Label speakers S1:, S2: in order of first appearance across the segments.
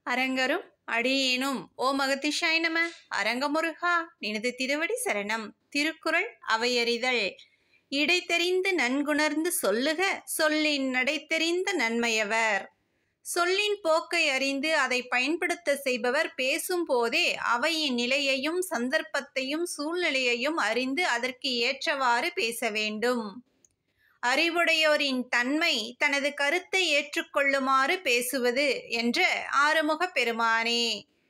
S1: அரங்கரும் அடியேனும் ஓம் அகத்திஷாய நம. அரங்கமுருகா நினது திருவடி சரணம். திருக்குறள் அவையறிதல். இடைத்தெரிந்து நன்குணர்ந்து சொல்லுக சொல்லின் நடைத்தெரிந்த நன்மையவர். சொல்லின் போக்கை அறிந்து அதை பயன்படுத்த செய்பவர் பேசும் போதே அவையின் நிலையையும் சந்தர்ப்பத்தையும் சூழ்நிலையையும் அறிந்து அதற்கு ஏற்றவாறு பேச வேண்டும். அறிவுடையோரின் தன்மை தனது கருத்தை ஏற்றுக்கொள்ளுமாறு பேசுவது என்ற ஆறுமுகப் பெருமானே.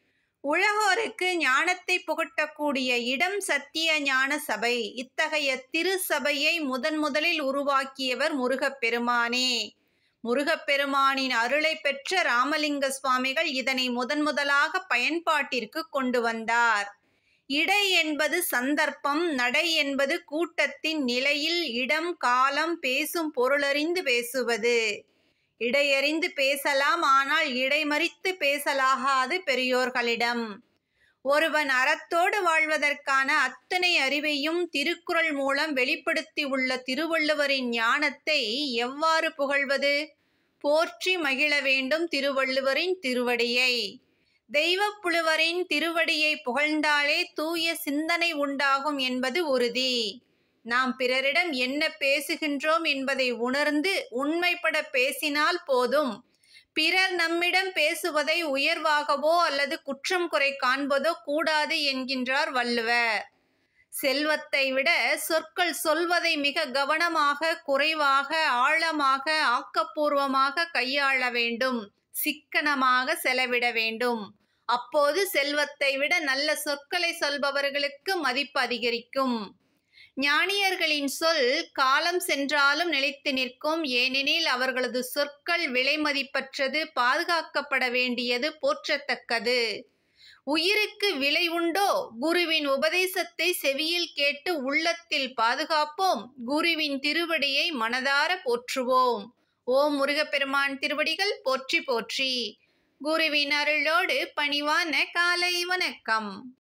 S1: உலகோருக்கு ஞானத்தை புகட்டக்கூடிய இடம் சத்திய ஞான சபை. இத்தகைய திரு சபையை முதலில் உருவாக்கியவர் முருகப்பெருமானே. முருகப்பெருமானின் அருளை பெற்ற ராமலிங்க சுவாமிகள் இதனை முதலாக பயன்பாட்டிற்கு கொண்டு வந்தார். இடை என்பது சந்தர்ப்பம், நடை என்பது கூட்டத்தின் நிலையில் இடம் காலம் பேசும் பொருளறிந்து பேசுவது. இடையறிந்து பேசலாம், ஆனால் இடைமறித்து பேசலாகாது பெரியோர்களிடம். ஒருவன் அறத்தோடு வாழ்வதற்கான அத்தனை அறிவையும் திருக்குறள் மூலம் வெளிப்படுத்தி உள்ள திருவள்ளுவரின் ஞானத்தை எவ்வாறு புகழ்வது? போற்றி மகிழ வேண்டும் திருவள்ளுவரின் திருவடியை. தெய்வப் புலவரின் திருவடியை புகழ்ந்தாலே தூய சிந்தனை உண்டாகும் என்பது உறுதி. நாம் பிறரிடம் என்ன பேசுகின்றோம் என்பதை உணர்ந்து உண்மைப்பட பேசினால் போதும். பிறர் நம்மிடம் பேசுவதை உயர்வாகவோ அல்லது குற்றம் குறை காண்பதோ கூடாது என்கின்றார் வள்ளுவர். செல்வத்தை விட சொற்கள் சொல்வதை மிக கவனமாக, குறைவாக, ஆழமாக, ஆக்கப்பூர்வமாக கையாள வேண்டும். சிக்கனமாக செலவிட வேண்டும். அப்போது செல்வத்தை விட நல்ல சொற்களை சொல்பவர்களுக்கு மதிப்பு அதிகரிக்கும். ஞானியர்களின் சொல் காலம் சென்றாலும் நிலைத்து நிற்கும். ஏனெனில் அவர்களது சொற்கள் விலை மதிப்பற்றது, பாதுகாக்கப்பட வேண்டியது, போற்றத்தக்கது. உயிருக்கு விலை உண்டோ? குருவின் உபதேசத்தை செவியில் கேட்டு உள்ளத்தில் பாதுகாப்போம். குருவின் திருவடியை மனதார போற்றுவோம். ஓம் முருகப்பெருமான் திருவடிகள் போற்றி போற்றி. குருவின் அருளோடு பணிவான காலை வணக்கம்.